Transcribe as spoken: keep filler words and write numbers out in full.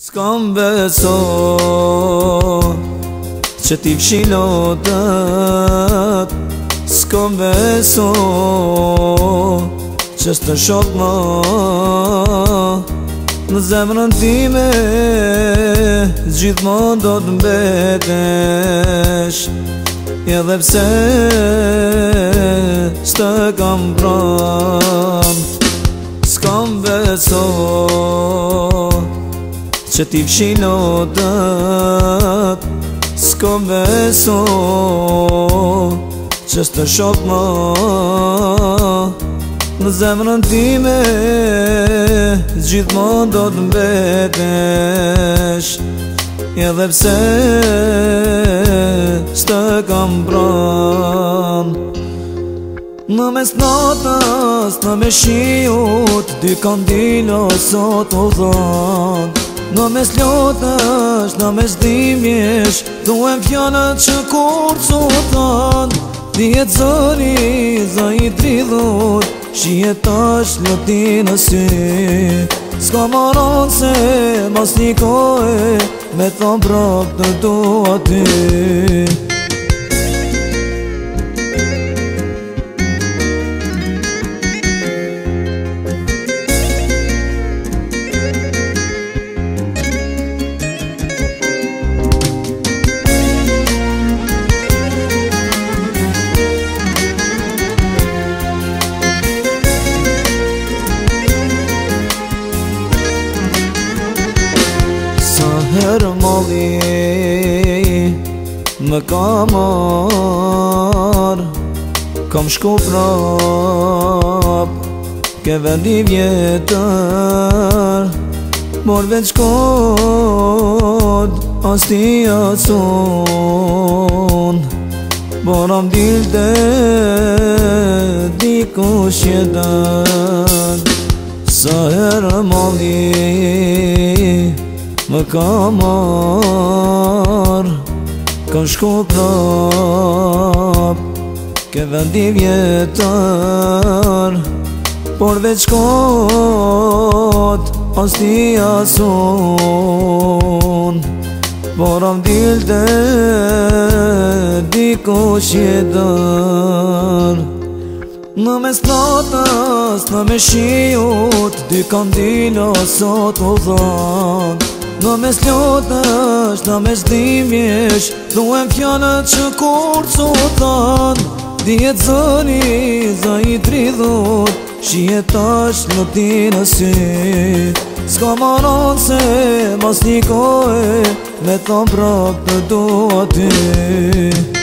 S'kam beso që t'i fshilotët, s'kam beso që s'të shok më në zemrën time, gjithmonë do t'mbetesh, edhe pse s'të kam pranë. S'kam beso që t'i fshilotët, s'kam beso që s'të shok më në zemrën time, gjithmonë do t'mbetesh, edhe pse s'të kam pranë. Në mes natës, në mes shiut, dy kandilo sot u dhanë. Në mes lotësh, në mes dimjesh, duhem fjallët që kur që thanë. Djetë zëri, zë i dridhur, shijetash loti në sy. S'ka maron se mas një kohë, me thonë prap të dua ty. Herë mali më ka marë, kam shku prap ke vendi vjetër, mor veç kod as ti asun, por am dilte dikush jetër. Sa herë mali më ka marë, kam shku prap ke vendi vjetër, por veç kot as ti asun, por am dilte dikush jetër. Në mes natës, në mes shiut, dy kandilo sot u dhanë. Në mes lotësh, në mes dimjesh, duhem fjallët që kur që thanë. Djetë zëri, zë i dridhur, shijetash loti në sy. S'ka maron se mas një kohë, me thonë prap të dua ty.